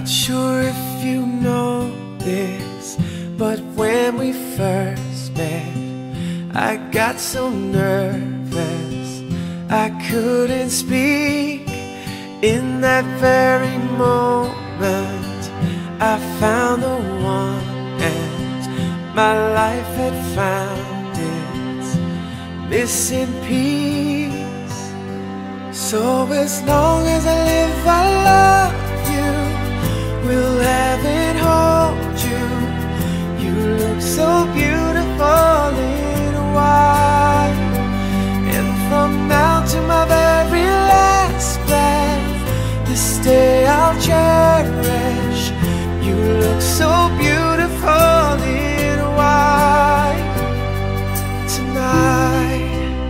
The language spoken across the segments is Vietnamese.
Not sure if you know this, but when we first met, I got so nervous I couldn't speak. In that very moment I found the one, and my life had found its missing piece. So as long as I live, I love you, will have and hold you. You look so beautiful in white, and from now to my very last breath, this day I'll cherish. You look so beautiful in white tonight.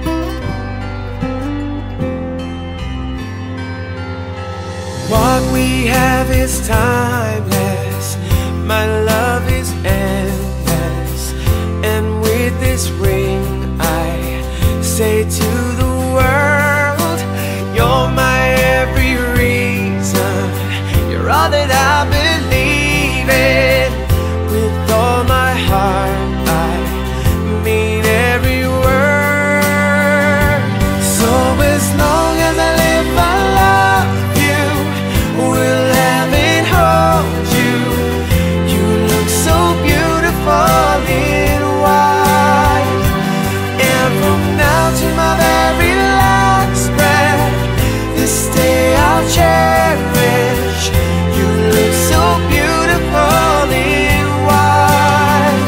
What we have is timeless, my love is endless, and with this ring I say to the world, you're my every reason, you're all that I believe in. With all my heart I mean every word. So as long as I live, I love you, will have and hold you. You look so beautiful in white, and from now to my very last breath, this day I'll cherish. You look so beautiful in white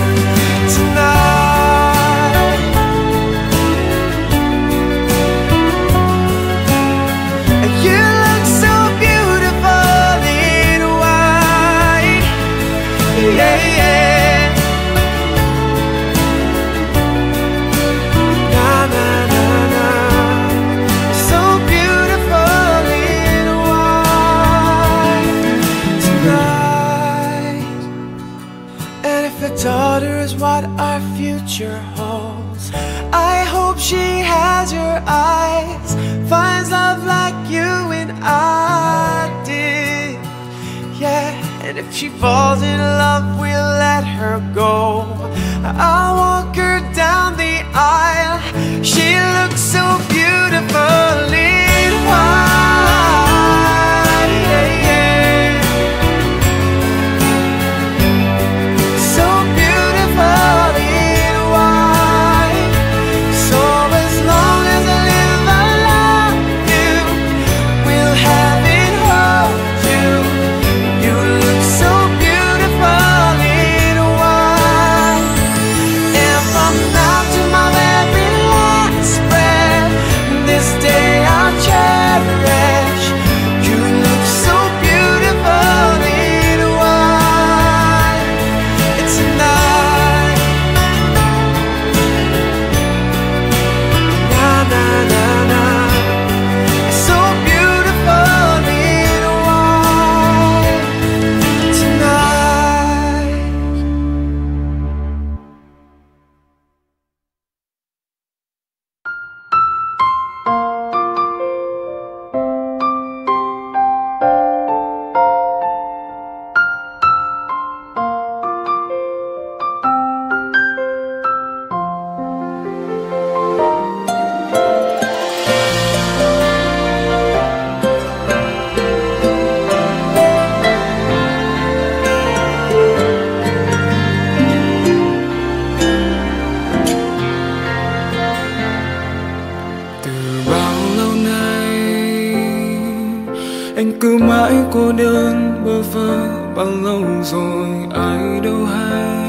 tonight. You look so beautiful in white, yeah, yeah. Na na na na, so beautiful in white tonight. And if a daughter is what our future holds, I hope she has your eyes, finds love like you and I did, yeah. And if she falls in love, we'll let her go. I'll walk her down the aisle. She looks so beautiful in white, yeah, yeah. So beautiful in white. So as long as I live, I love you, will have and hold you. You look so beautiful in white, and from now to my very last breath, this day I'll cherish. You look so beautiful in white tonight. Na na na na, so beautiful in white tonight. Từ bao lâu nay anh cứ mãi cô đơn bơ vơ, bao lâu rồi ai đâu hay.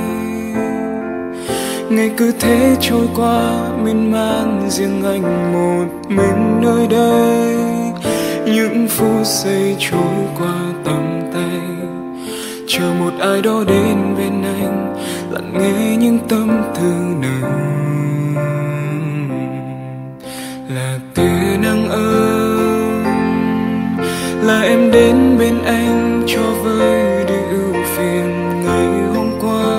Ngày cứ thế trôi qua miên man, riêng anh một mình nơi đây. Những phút giây trôi qua tầm tay, chờ một ai đó đến bên anh, lặng nghe những tâm tư nồng. Là tia nắng ấm, là em đến bên anh cho vơi đi ưu phiền ngày hôm qua,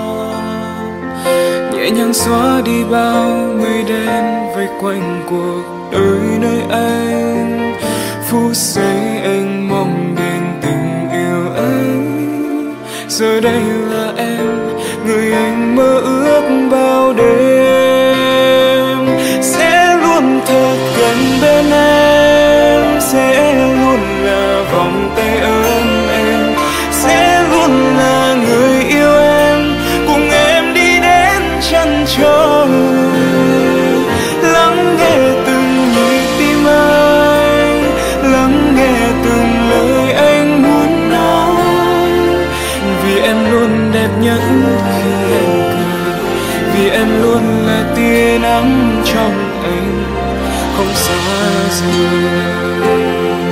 nhẹ nhàng xóa đi bao mây đen vây quanh cuộc đời nơi anh. Phút giây anh mong đến tình yêu Giờ đây là em, người anh mơ ước bao đêm. Sẽ luôn thật gần bên em, sẽ luôn là vòng tay ấm em, sẽ luôn là người yêu em, cùng em đi đến chân trời. Lắng nghe từng nhịp tim anh, lắng nghe từng lời anh muốn nói. Vì em luôn đẹp nhất khi em cười, vì em luôn là tia nắng trong anh, không xa rời.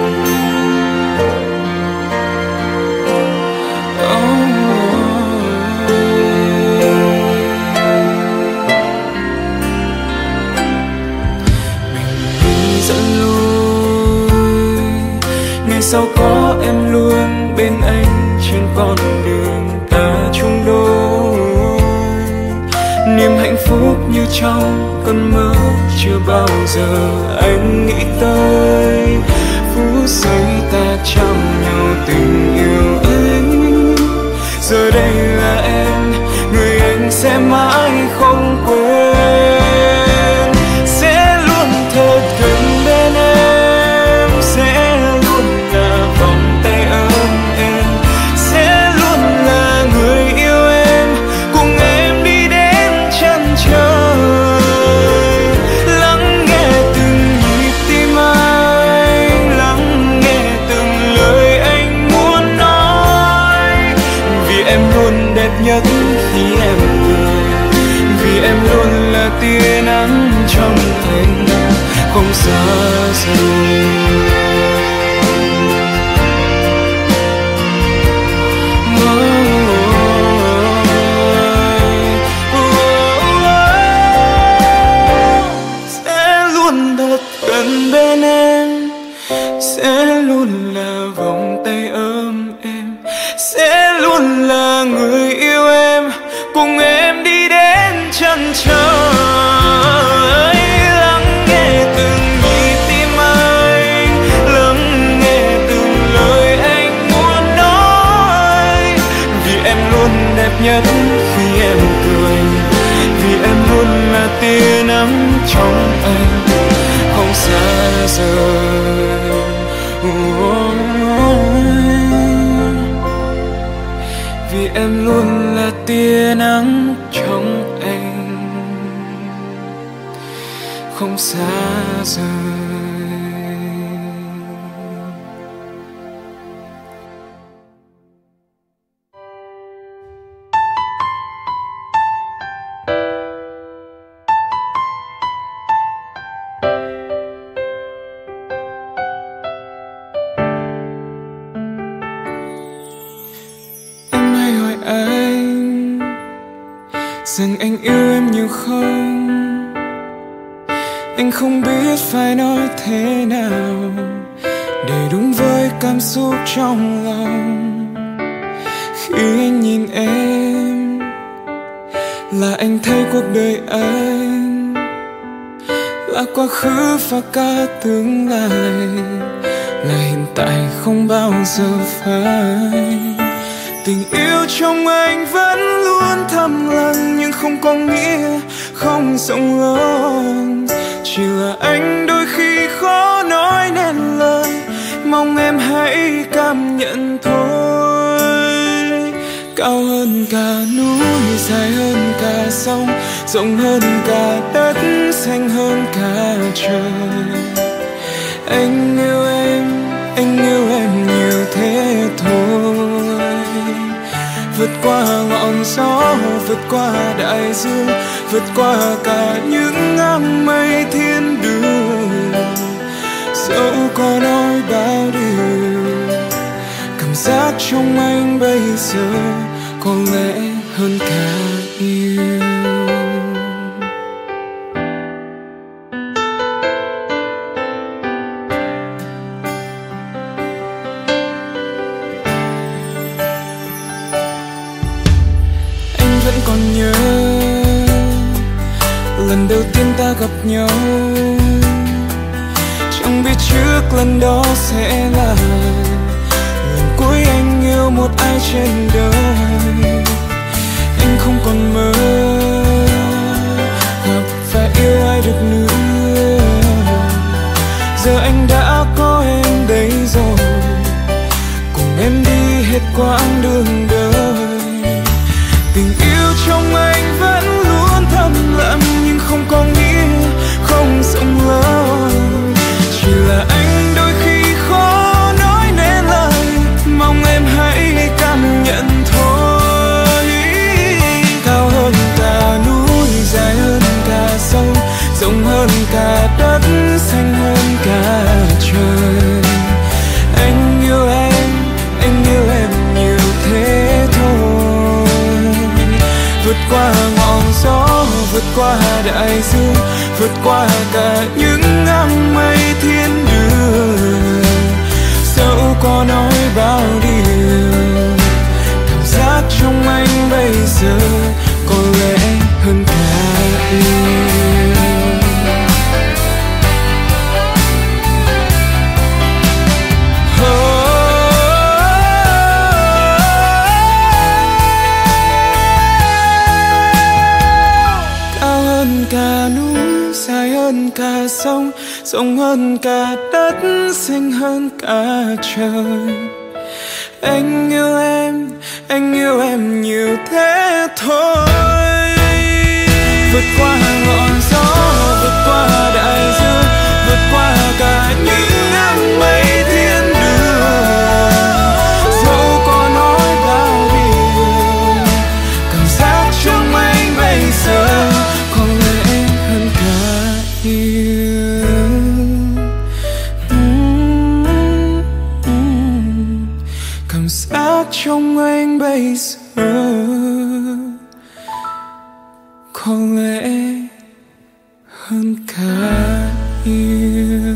Sao có em luôn bên anh trên con đường ta chung đôi. Niềm hạnh phúc như trong cơn mơ chưa bao giờ anh nghĩ tới. Phút giây ta chạm nhau tình yêu anh. Giờ đây là em, người anh sẽ mãi không quên. Sẽ luôn thật gần bên em, sẽ vòng tay ôm em, sẽ luôn là người yêu em, cùng em đi đến chân trời. Lắng nghe từng nhịp tim anh, lắng nghe từng lời anh muốn nói. Vì em luôn đẹp nhất khi em cười, vì em luôn là tia nắng trong anh, không xa rời. Bên em sẽ luôn là vòng tay ấm em, sẽ luôn là người yêu em, cùng em đi đến chân trời. Lắng nghe từng nhịp tim anh, lắng nghe từng lời anh muốn nói. Vì em luôn đẹp nhất khi em cười, vì em luôn là tia nắng trong anh, không xa rời. Vì em luôn là tia nắng trong anh, không xa rời. Rằng anh yêu em nhiều không? Anh không biết phải nói thế nào để đúng với cảm xúc trong lòng. Khi anh nhìn em là anh thấy cuộc đời anh là quá khứ và cả tương lai, là hiện tại không bao giờ phai. Tình yêu trong anh vẫn luôn thầm lặng, nhưng không có nghĩa không rộng lớn. Chỉ là anh đôi khi khó nói nên lời, mong em hãy cảm nhận thôi. Cao hơn cả núi, dài hơn cả sông, rộng hơn cả đất, xanh hơn cả trời. Anh yêu em nhiều thế thôi. Vượt qua ngọn gió, vượt qua đại dương, vượt qua cả những áng mây thiên đường. Dẫu có nói bao điều, cảm giác trong anh bây giờ có lẽ hơn cả yêu. Còn nhớ lần đầu tiên ta gặp nhau, chẳng biết trước lần đó sẽ là lần cuối anh yêu một ai trên đời. không còn mơ gặp và yêu ai được nữa. Giờ anh đã có em đây rồi, cùng em đi hết quãng đường đời. Tình yêu trong anh vẫn luôn thầm lặng, nhưng không có nghĩa không rộng lớn. Chỉ là anh đôi khi khó nói nên lời, mong em hãy cảm nhận thôi. Cao hơn cả núi, dài hơn cả sông, rộng hơn cả đất, xanh hơn cả trời. Anh yêu em nhiều thế thôi. Vượt qua ngọn gió, vượt qua đại dương, vượt qua cả những áng mây thiên đường. Dẫu có nói bao điều, cảm giác trong anh bây giờ có lẽ hơn cả yêu. Cả sông, rộng hơn cả đất, xanh hơn cả trời. Anh yêu em nhiều thế thôi. Vượt qua ngọn gió, vượt qua đại dương, vượt qua cả những áng mây thiên đường. Dẫu có nói bao điều, cảm giác trong anh bây giờ có lẽ hơn cả yêu. Cảm giác trong anh bây giờ có lẽ hơn cả yêu.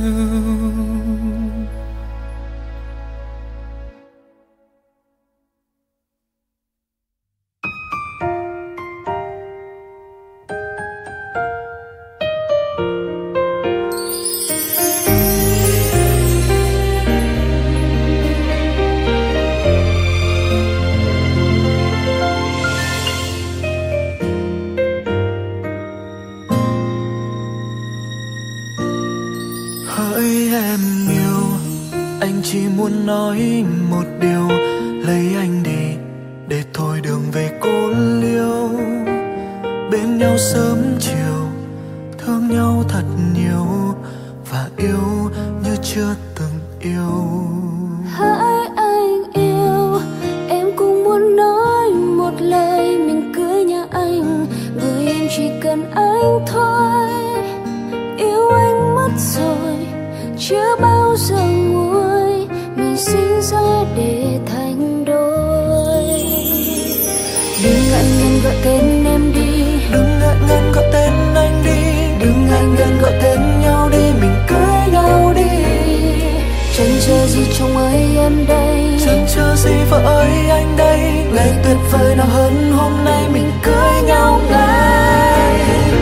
Chỉ muốn nói một điều, lấy anh đi để thôi đường về cô liêu. Bên nhau sớm chiều, thương nhau thật nhiều, và yêu như chưa từng yêu. Hỡi anh yêu, em cũng muốn nói một lời, mình cưới nhà anh, bởi em chỉ cần anh thôi. Yêu anh mất rồi, chưa bao giờ nguôi, mình sinh ra để thành đôi. Đừng ngại ngần gọi tên em đi, đừng ngại ngần gọi tên anh đi, đừng ngại ngần gọi tên nhau đi, mình cưới nhau đi. Chần chờ gì chồng ơi em đây, chần chờ gì vợ ơi anh đây. Ngày tuyệt vời nào hơn hôm nay, mình cưới nhau ngay.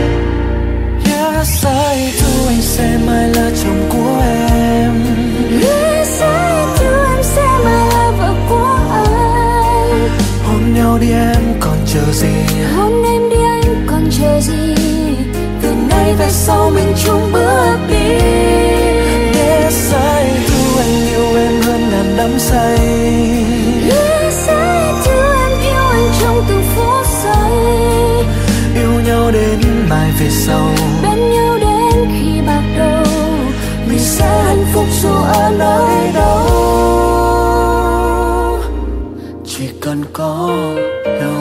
Yes, I do, anh sẽ mãi là chồng của em. Yes, I do, em sẽ mãi là vợ của anh. Hôn nhau đi em còn chờ gì, hôn em đi anh còn chờ gì. Từ nay về sau mình chung bước đi. Yes, I do, anh yêu em hơn ngàn đắm say. Yes, I do, em yêu anh trong từng phút giây. Yêu nhau đến mai về sau, bên nhau đến khi bạc đầu, mình sẽ hạnh phúc dù ở nơi đâu, chỉ cần có nhau.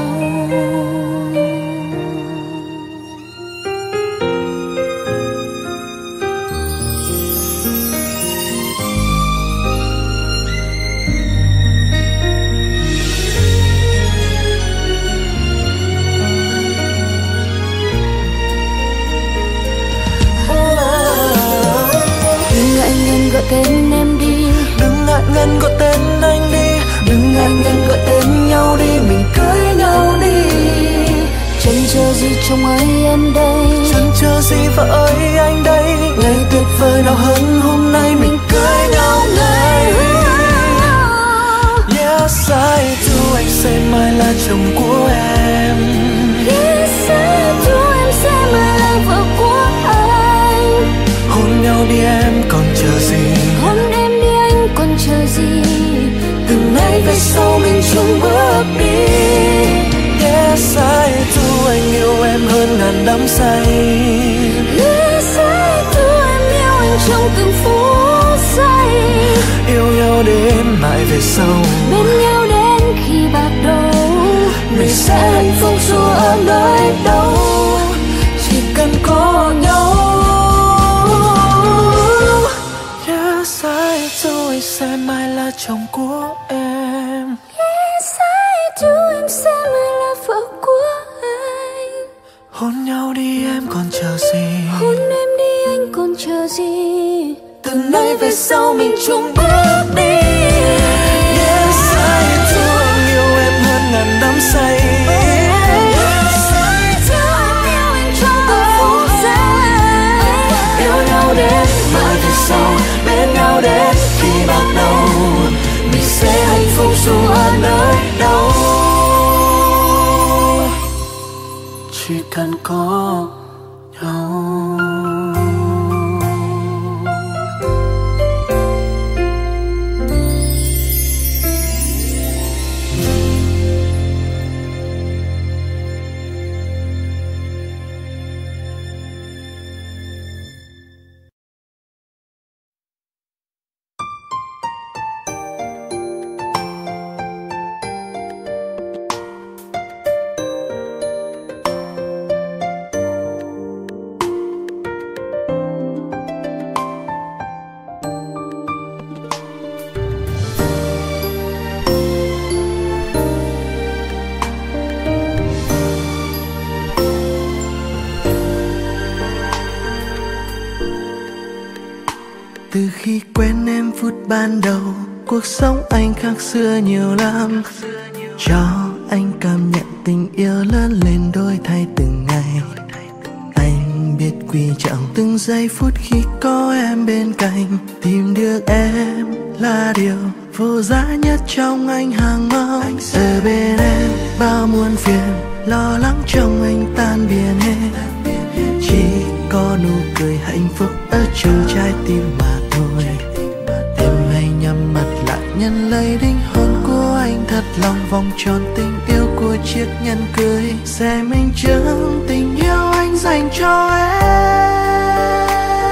Gọi tên em đi, đừng ngại ngần gọi tên anh đi, đừng ngại ngần gọi tên nhau đi, mình cưới nhau đi. Chần chờ gì chồng ơi em đây, chần chờ gì vợ ơi anh đây. Ngày tuyệt vời nào hơn hôm nay, mình cưới nhau ngay. Yes, I do, anh sẽ mãi là chồng của em. sau mình chung bước đi. Yes, I do, anh yêu em hơn ngàn đắm say. Yes, I do, em yêu anh trong từng phút giây. Yêu nhau đến mãi về sau, bên nhau đến khi bạc đầu. mình sẽ hạnh phúc dù ở nơi đâu, chỉ cần có nhau. Yes, I do, anh sẽ mãi là chồng của em. Yes, I do, em sẽ mãi là vợ của anh. Hôn nhau đi em còn chờ gì, Hôn em đi anh còn chờ gì. từ nay về sau mình chung bước đi. Yes, I do, anh yêu em hơn ngàn đắm say. Yes, I do, em yêu anh trong từng phút giây. Yêu nhau đến mãi về sau, bên nhau đến khi bạc đầu, mình sẽ hạnh phúc dù ở nơi đâu, chỉ cần có nhau. Từ khi quen em phút ban đầu, cuộc sống anh khác xưa nhiều lắm. Cho anh cảm nhận tình yêu lớn lên đổi thay từng ngày. Anh biết quý trọng từng giây phút khi có em bên cạnh. Tìm được em là điều vô giá nhất trong anh hàng mong. Ở bên em bao muôn phiền, lo lắng trong anh tan biến hết. Chỉ có nụ cười hạnh phúc ở trong trái tim mà thôi. Em hãy nhắm mắt lại nhận lấy linh hồn của anh, thật lòng vòng tròn tình yêu của chiếc nhẫn cưới sẽ minh chứng tình yêu anh dành cho em.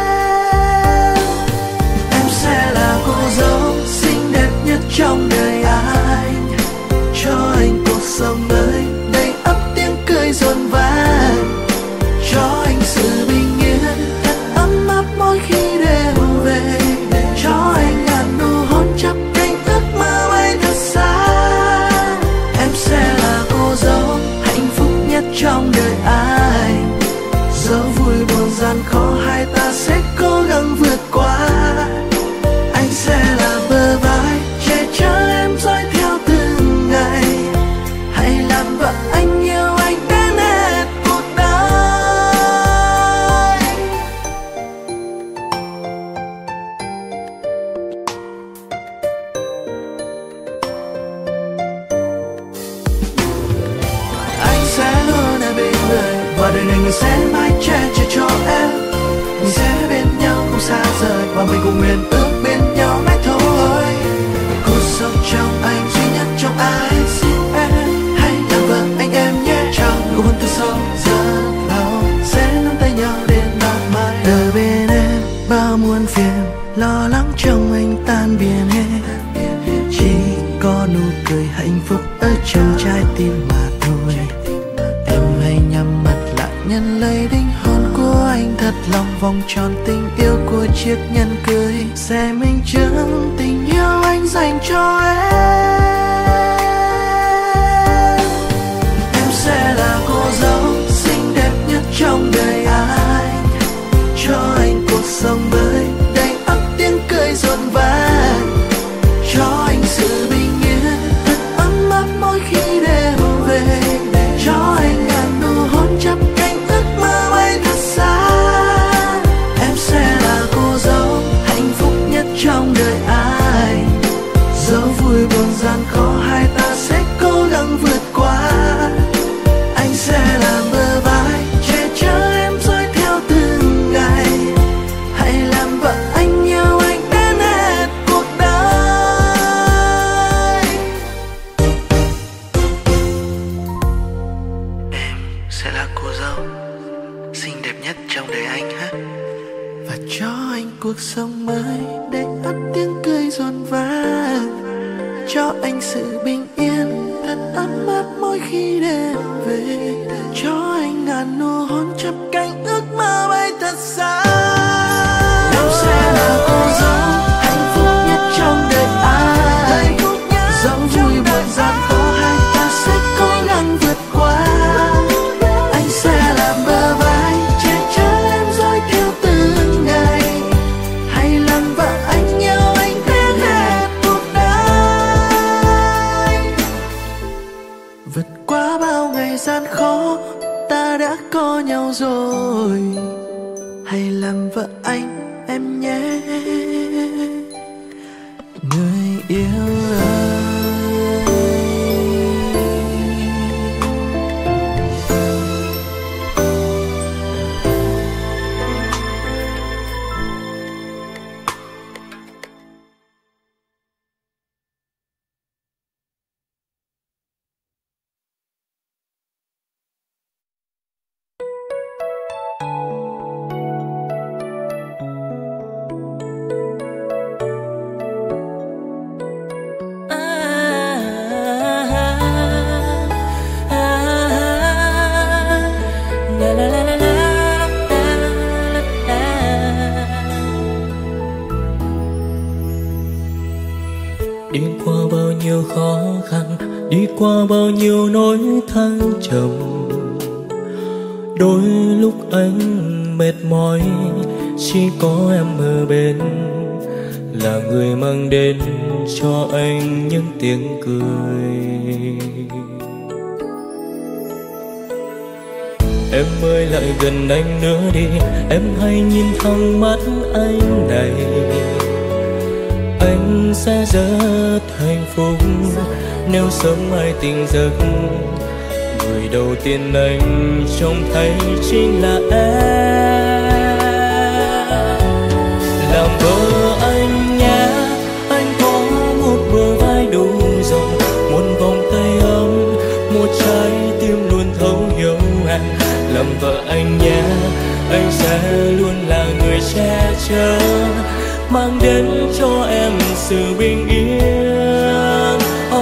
Em sẽ là cô dâu xinh đẹp nhất trong đời anh, cho anh cuộc sống mới đầy ắp tiếng cười rộn vang, cho anh sự bình yên thật ấm áp mỗi khi đêm về, cho anh ngàn nụ hôn chắp cánh ước mơ bay thật xa. Em sẽ là cô dâu hạnh phúc nhất trong đời anh, dẫu vui buồn gian khó hai ta sẽ cố gắng vượt qua. Anh sẽ là bờ vai che chở em dõi theo từng ngày, hãy làm vợ anh yêu anh đến hết cuộc đời. Anh sẽ luôn ở bên người và đời này người sẽ mãi che chở cho em. Mình sẽ bên nhau không xa rời và mình cùng nguyện ước bên nhau mãi thôi. Cuộc sống trong anh duy nhất trong anh, xin em hãy làm vợ anh em nhé. Trong nụ hôn từ sâu rất lâu sẽ nắm tay nhau đến mãi mãi. Ở bên em bao muôn phiền, lo lắng trong anh tan biến hết. Chỉ có nụ cười hạnh phúc ở trong trái tim mà thôi. Em hãy nhắm mắt lại nhận lấy linh hồn của anh, thật lòng vòng tròn tình yêu của chiếc nhẫn cưới sẽ minh chứng tình yêu anh dành cho em. Em sẽ là cô dâu xinh đẹp nhất trong đời anh, cho anh cuộc sống mới đầy ắp tiếng cười rộn vang, cho anh sự bình yên thật ấm áp mỗi khi đêm về, cho anh ngàn nụ hôn chắp cánh ước mơ bay thật xa. Em sẽ là cô dâu hạnh phúc nhất trong đời anh, dẫu vui buồn sẽ là cô dâu xinh đẹp nhất trong đời anh ha. Và cho anh cuộc sống mới để ấp tiếng cười rộn vang, cho anh sự bình yên thật ấm áp mỗi khi đêm về, cho anh ngàn nụ hôn chắp cánh ước mơ bay thật xa. Em sẽ là cô dâu hạnh phúc nhất trong đời ai, dẫu vui buồn gian khó hai ta sẽ cố gắng vượt qua. Anh sẽ làm bờ vai che chở em dõi theo từng ngày, hay làm vợ anh yêu anh đến hết cuộc đời. Vượt qua bao ngày gian khó ta đã có nhau rồi, hãy làm vợ anh em nhé người yêu ơi. Đi qua bao nhiêu khó khăn, đi qua bao nhiêu nỗi thăng trầm, đôi lúc anh mệt mỏi, chỉ có em ở bên là người mang đến cho anh những tiếng cười. Em ơi lại gần anh nữa đi, em hãy nhìn thẳng mắt anh này. Anh sẽ rất hạnh phúc nếu sớm mai tỉnh giấc, người đầu tiên anh trông thấy chính là em. Làm vợ anh nhé, anh có một bờ vai đủ rộng, một vòng tay ấm, một trái tim luôn thấu hiểu em. Làm vợ anh nhé, anh sẽ luôn là người che chở, mang đến cho em sự bình yên.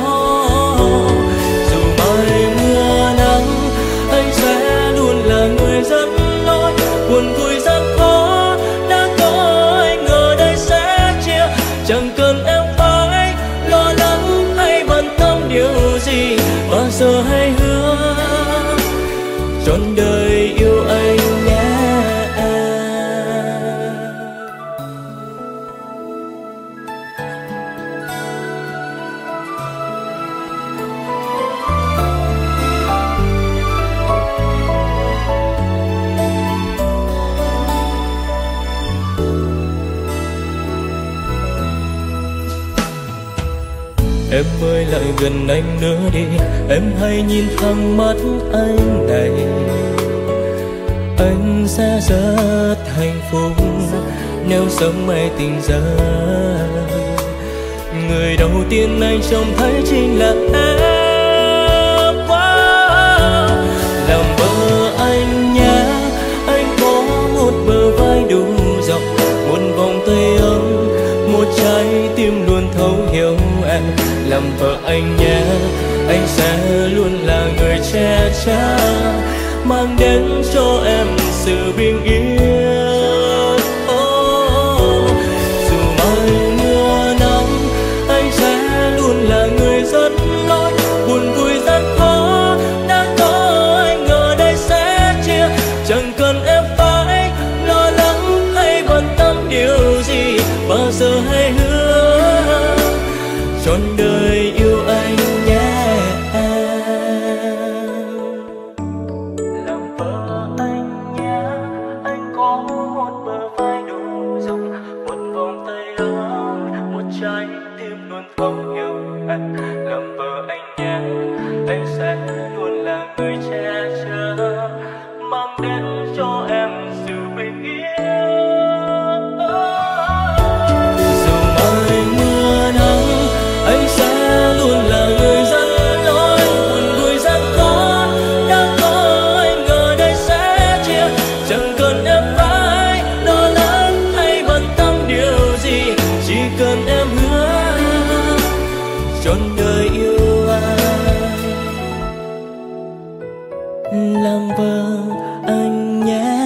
Dù mai mưa nắng, anh sẽ luôn là người dẫn lối. Buồn vui gian khó đã có anh ở đây sẽ chia, chẳng cần em phải lo lắng hay bận tâm điều gì. Bao giờ hãy hứa trọn đời yêu anh nhé. Em ơi lại gần anh nữa đi, em hãy nhìn thẳng mắt anh này. Anh sẽ rất hạnh phúc nếu sớm mai tỉnh giấc, người đầu tiên anh trông thấy chính là em. Làm vợ anh nhé, anh có một bờ vai đủ rộng, một vòng tay ấm, một trái tim luôn thấu hiểu em. Làm vợ anh nhé, anh sẽ luôn là người che chở, mang đến cho em sự bình yên. Dù mai mưa nắng, anh sẽ luôn là người dẫn lối. Buồn vui gian khó đã có anh ở đây sẽ chia, chẳng cần em phải lo lắng hay bận tâm điều gì. Bao giờ hãy hứa trọn đời yêu anh nhé. Làm vợ anh nhé, anh làm vợ anh nhé.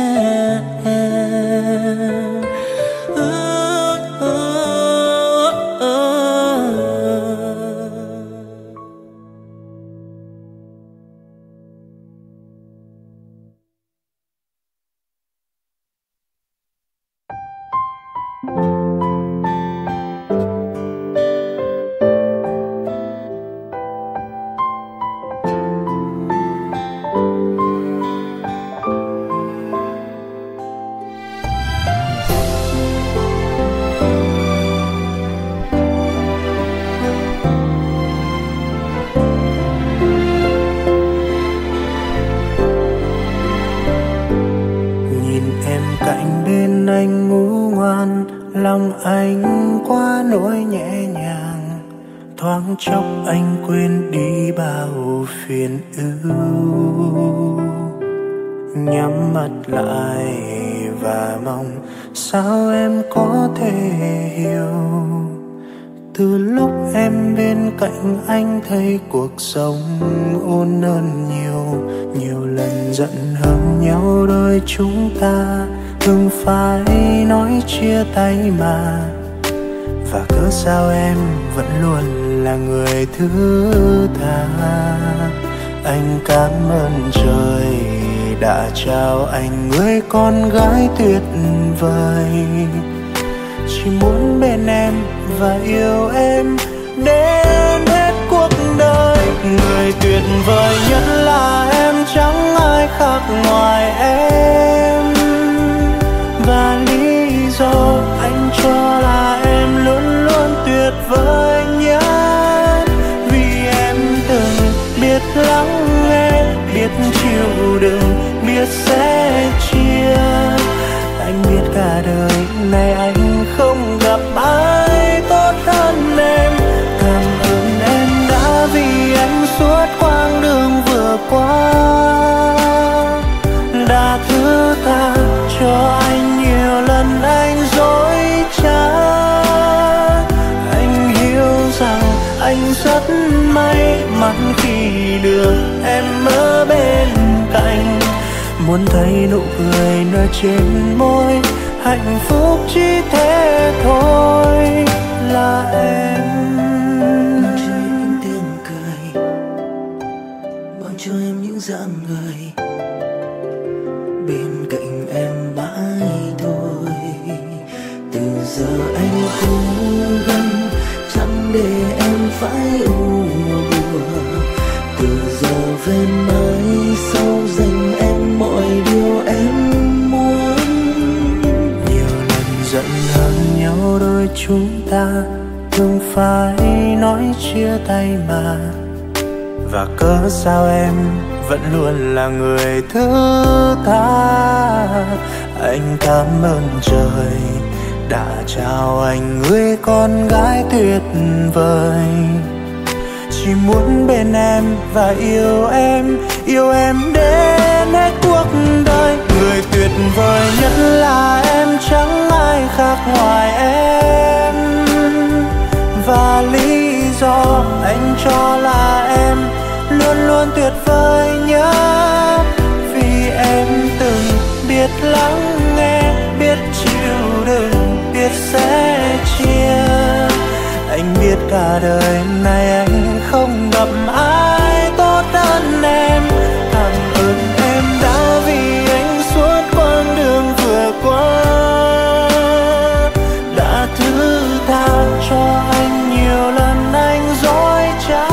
Lòng anh quá nỗi nhẹ nhàng, thoáng chốc anh quên đi bao phiền ưu. Nhắm mắt lại và mong sao em có thể hiểu. Từ lúc em bên cạnh anh thấy cuộc sống ôn hơn nhiều. Nhiều lần giận hờn nhau đôi chúng ta thường phải nói chia tay mà. Và cớ sao em vẫn luôn là người thứ tha. Anh cảm ơn trời đã trao anh người con gái tuyệt vời. Chỉ muốn bên em và yêu em đến hết cuộc đời. Người tuyệt vời nhất là em, chẳng ai khác ngoài em. Và lý do anh cho là em luôn luôn tuyệt vời nhất. Vì em từng biết lắng nghe, biết chịu đựng, biết sẻ chia. Anh biết cả đời này anh không gặp ai tốt hơn em. Cảm ơn em đã vì anh suốt quãng đường vừa qua, đã thứ tha cho anh nhiều lần anh dối trá. Anh hiểu rằng anh rất may mắn khi được em ở bên cạnh. Muốn thấy nụ cười nở trên môi, hạnh phúc chỉ thế thôi là em. Mang cho em những tiếng cười, mang cho em những dáng người, bên cạnh em mãi thôi. Từ giờ anh cố gắng chẳng để em phải u buồn. Từ giờ về mai sau dành em mọi điều em muốn. Nhiều lần giận hờn nhau đôi chúng ta thường phải nói chia tay mà. Và cớ sao em vẫn luôn là người thứ tha. Anh cảm ơn trời đã trao anh người con gái tuyệt vời. Chỉ muốn bên em và yêu em đến hết cuộc đời. Người tuyệt vời nhất là em, chẳng ai khác ngoài em. Và lý do anh cho là em luôn luôn tuyệt vời nhất. Vì em từng biết lắng nghe, biết chịu đựng, biết sẻ chia. Anh biết cả đời này anh không gặp ai tốt hơn em. Cảm ơn em đã vì anh suốt quãng đường vừa qua, đã thứ tha cho anh nhiều lần anh dối trá.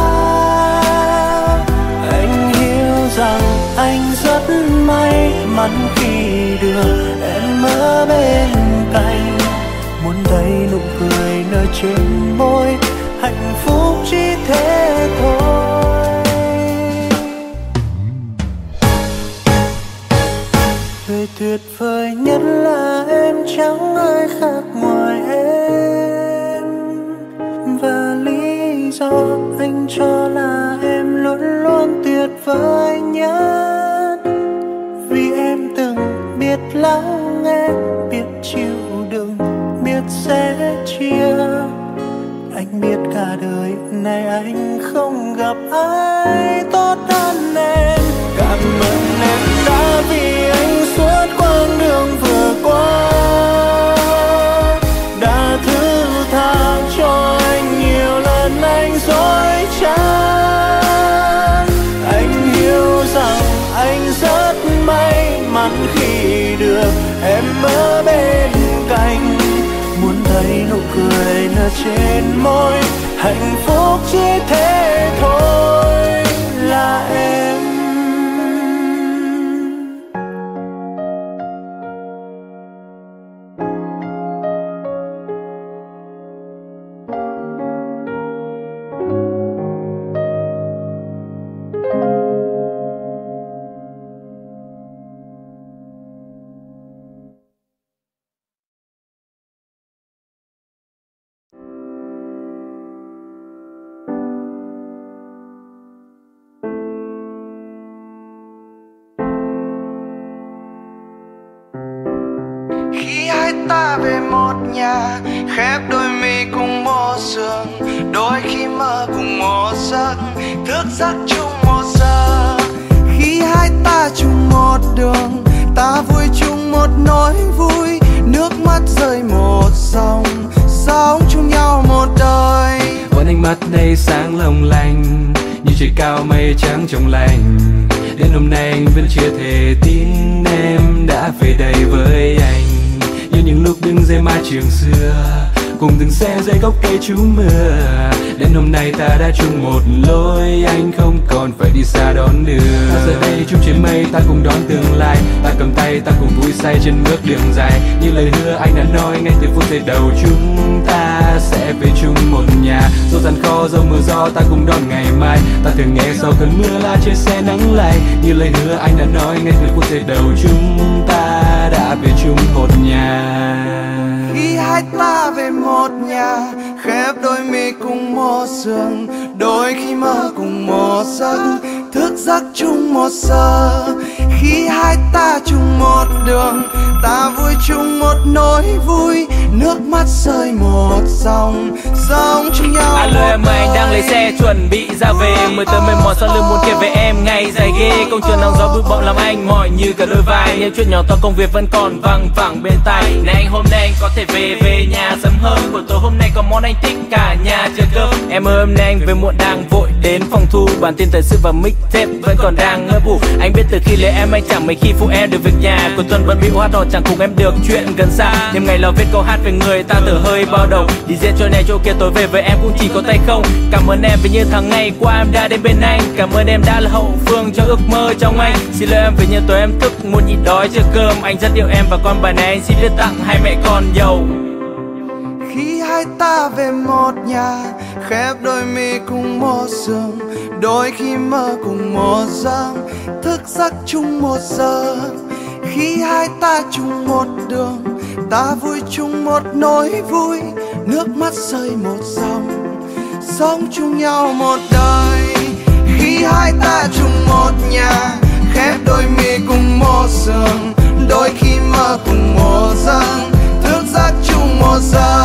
Anh hiểu rằng anh rất may mắn khi được em ở bên cạnh. Muốn thấy nụ cười nở trên môi, hạnh phúc chỉ thế thôi. Người tuyệt vời nhất là em, chẳng ai khác ngoài em. Và lý do anh cho là em luôn luôn tuyệt vời nhất. Vì em từng biết lắng nghe, biết chịu đựng, biết sẻ chia. Anh biết cả đời này anh không gặp ai tốt hơn em. Cảm ơn thấy nụ cười nở trên môi. Hạnh phúc chỉ thế thôi là em. Ta về một nhà, khép đôi mi cùng một giường, đôi khi mơ cùng một giấc, thức giấc chung một giờ. Khi hai ta chung một đường, ta vui chung một nỗi vui, nước mắt rơi một dòng, sống chung nhau một đời. Vẫn ánh mắt đây sáng long lanh, như trời cao mây trắng trong lành. Đến hôm nay anh vẫn chưa thể tin em đã về đây với anh. Như những lúc đứng dưới mái trường xưa, cùng từng xe dưới gốc cây trú mưa. Đến hôm nay ta đã chung một lối, anh không còn phải đi xa đón đưa. Ta giờ đây chung trên mây, ta cùng đón tương lai. Ta cầm tay, ta cùng vui say trên bước đường dài. Như lời hứa anh đã nói ngay từ phút giây đầu, chúng ta sẽ về chung một nhà. Dẫu gian khó, dẫu mưa gió, ta cùng đón ngày mai. Ta thường nghe sau cơn mưa là trên xe nắng lay. Như lời hứa anh đã nói ngay từ phút giây đầu, chúng ta đã về chung một nhà. Khi hai ta về một nhà, khép đôi mi cùng một giường, đôi khi mơ cùng một giấc, thức giấc chung một giờ. Khi hai ta chung một đường, ta vui chung một nỗi vui, nước mắt rơi một dòng, sống chung nhau. Alo em ơi, anh đang lấy xe chuẩn bị ra về. Mới tới mệt mỏi sau lưng muốn kể về em ngày dài ghê. Công trường nắng gió bụi bặm làm anh mỏi như cả đôi vai. Những chuyện nhỏ to công việc vẫn còn văng vẳng bên tai. Này anh hôm nay anh có thể về nhà sớm hơn. Buổi tối hôm nay có món anh thích cả nhà chờ cơm. Em ơi hôm nay anh về muộn đang vội đến phòng thu. Bản tin thời sự và mixtape vẫn còn đang ngơ ngủ. Anh biết từ khi lấy em anh chẳng mấy khi phụ em được việc nhà. Cuối tuần bận bịu hát hò chẳng cùng em được chuyện gần xa. Thêm ngày lo viết câu hát về người ta từ hơi bao đầu. Đi diễn chỗ này chỗ kia tối về với em cũng chỉ có tay không. Cảm ơn em vì như tháng ngày qua em đã đến bên anh. Cảm ơn em đã là hậu phương cho ước mơ trong anh. Xin lỗi em vì như tối em thức muốn nhịn đói chờ cơm. Anh rất yêu em và con bài này anh xin viết tặng hai mẹ con giàu. Khi hai ta về một nhà, khép đôi mi cùng một giường, đôi khi mơ cùng một giấc, thức giấc chung một giờ. Khi hai ta chung một đường, ta vui chung một nỗi vui, nước mắt rơi một dòng, sống chung nhau một đời. Khi hai ta chung một nhà, khép đôi mi cùng một giường, đôi khi mơ cùng một giấc, thức giấc chung một giờ.